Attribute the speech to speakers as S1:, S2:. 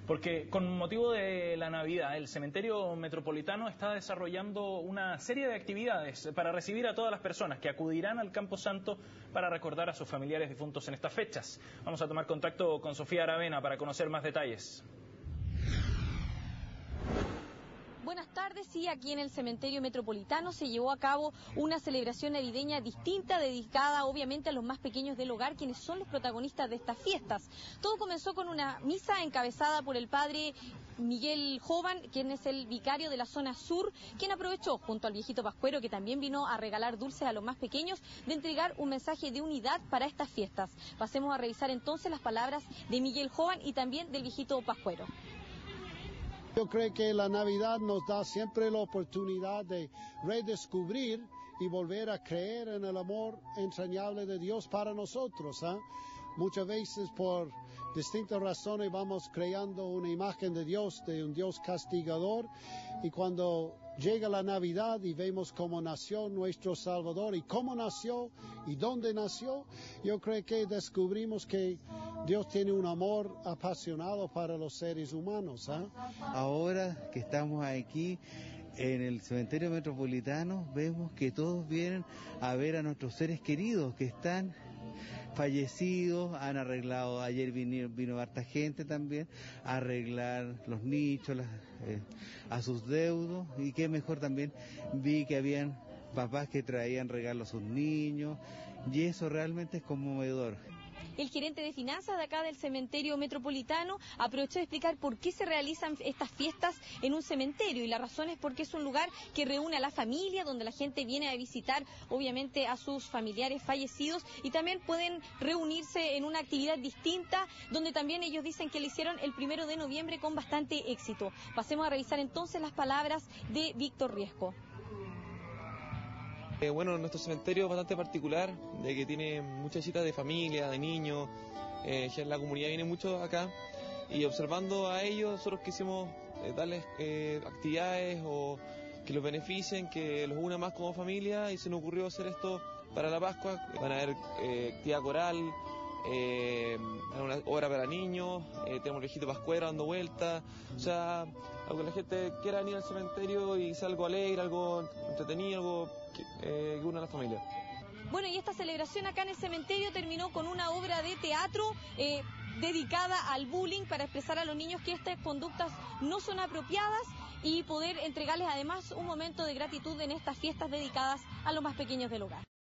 S1: Porque con motivo de la Navidad, el Cementerio Metropolitano está desarrollando una serie de actividades para recibir a todas las personas que acudirán al Campo Santo para recordar a sus familiares difuntos en estas fechas. Vamos a tomar contacto con Sofía Aravena para conocer más detalles.
S2: Buenas tardes, sí, aquí en el Cementerio Metropolitano se llevó a cabo una celebración navideña distinta, dedicada obviamente a los más pequeños del hogar, quienes son los protagonistas de estas fiestas. Todo comenzó con una misa encabezada por el padre Miguel Jovan, quien es el vicario de la zona sur, quien aprovechó, junto al viejito pascuero, que también vino a regalar dulces a los más pequeños, de entregar un mensaje de unidad para estas fiestas. Pasemos a revisar entonces las palabras de Miguel Jovan y también del viejito pascuero.
S3: Yo creo que la Navidad nos da siempre la oportunidad de redescubrir y volver a creer en el amor entrañable de Dios para nosotros. Muchas veces por distintas razones vamos creando una imagen de un Dios castigador, y cuando llega la Navidad y vemos cómo nació nuestro Salvador y cómo nació y dónde nació, yo creo que descubrimos que Dios tiene un amor apasionado para los seres humanos.
S4: Ahora que estamos aquí en el Cementerio Metropolitano, vemos que todos vienen a ver a nuestros seres queridos que están fallecidos. Han arreglado, ayer vino harta gente también a arreglar los nichos, a sus deudos, y qué mejor también vi que habían papás que traían regalos a sus niños, y eso realmente es conmovedor.
S2: El gerente de finanzas de acá del Cementerio Metropolitano aprovechó de explicar por qué se realizan estas fiestas en un cementerio, y la razón es porque es un lugar que reúne a la familia, donde la gente viene a visitar obviamente a sus familiares fallecidos, y también pueden reunirse en una actividad distinta, donde también ellos dicen que lo hicieron el 1 de noviembre con bastante éxito. Pasemos a revisar entonces las palabras de Víctor Riesco.
S5: Bueno, nuestro cementerio es bastante particular, de que tiene muchas citas de familia, de niños, la comunidad viene mucho acá, y observando a ellos nosotros quisimos darles actividades o que los beneficien, que los una más como familia, y se nos ocurrió hacer esto para la Pascua. Van a haber actividad coral, una obra para niños, tenemos el viejito pascuero dando vueltas, o sea, aunque la gente quiera venir al cementerio y sea algo alegre, algo entretenido, algo que una a la familia.
S2: Bueno, y esta celebración acá en el cementerio terminó con una obra de teatro dedicada al bullying, para expresar a los niños que estas conductas no son apropiadas y poder entregarles además un momento de gratitud en estas fiestas dedicadas a los más pequeños del hogar.